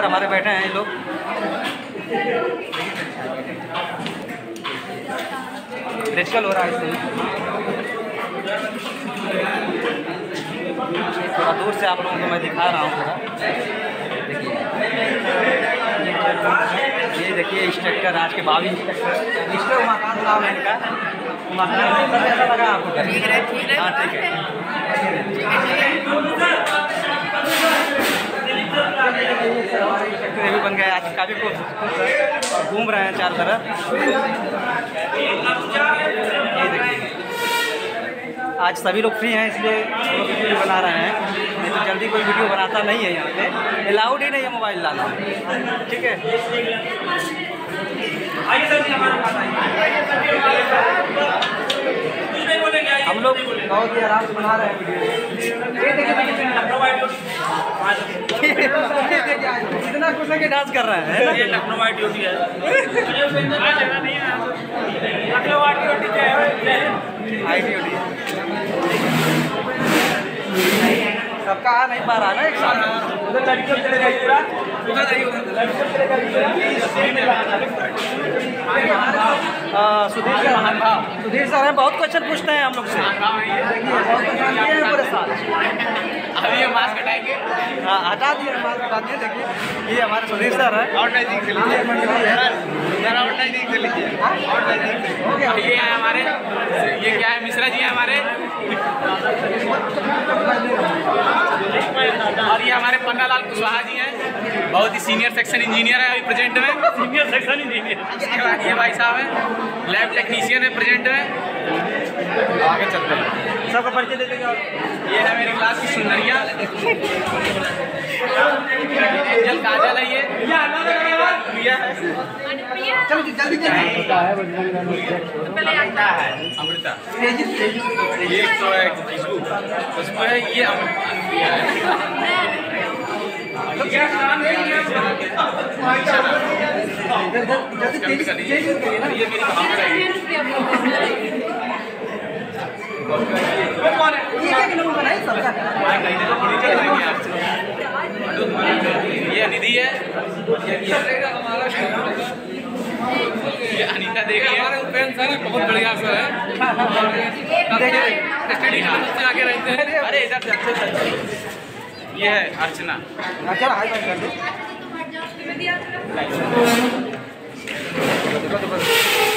अंदर हमारे बैठे हैं ये लोग। रिचुअल हो रहा है इसमें। थोड़ा दूर से आप लोगों को मैं दिखा रहा हूँ थोड़ा। ये देखिए इंस्ट्रक्टर आज के 22 इंस्ट्रक्टर उमाकांत नाम है इनका। उमाकांत कैसा लगा आपको? ठीक है। हाँ ठीक है। हमारे इंस्ट्रक्टर भी बन गए आज, काफ़ी खुश घूम रहे हैं चारों तरफ। ये देखिए आज सभी लोग फ्री हैं इसलिए वीडियो बना रहे हैं, नहीं तो जल्दी कोई वीडियो बनाता नहीं है। यहाँ पे अलाउड ही नहीं है मोबाइल लाना, ठीक है। हम लोग बहुत ही आराम से बना रहे हैं वीडियो। इतना खुश है कि डांस कर रहे हैं। ये लखनऊ वाइट ड्यूटी है। लखनऊ वाइट ड्यूटी क्या है? आई ड्यूटी सबका आ नहीं पा रहा ना एक साथ। उधर लड़कियों चले जाइए, पूरा उधर जाइए, लड़कियों चले जाइए। सुधीर सर हैं, बहुत क्वेश्चन पूछते हैं हम लोग से। पूरे साल अभी ये मास्क हटाएंगे। हाँ हटा दिए, मास्क हटा दिए। देखिए ये हमारे सुधीर सर हैं। और नजदीक से लीजिए, और नजदीक से लीजिए। ये है हमारे, ये क्या है, मिश्रा जी हैं हमारे। और ये हमारे पन्नालाल कुशवाहा जी हैं, बहुत ही सीनियर सेक्शन इंजीनियर है अभी प्रेजेंट में। Senior section engineer. इसके बाद ये भाई साहब हैं, लैब टेक्नीशियन है प्रेजेंट में। आगे चलते हैं, सबका परिचय दे देंगे। ये है मेरी क्लास की सुंदरिया एंजल काजल है। ये प्रिया है। चलो जल्दी जल्दी। अमृता, ये तो है खुशबू है। ये प्रिया है। ये मेरी ये निधि है। ये अनीता देवी है। बहुत बढ़िया सर है। आगे रहते हैं। अरे इधर से अच्छे से। ये है अर्चना। अच्छा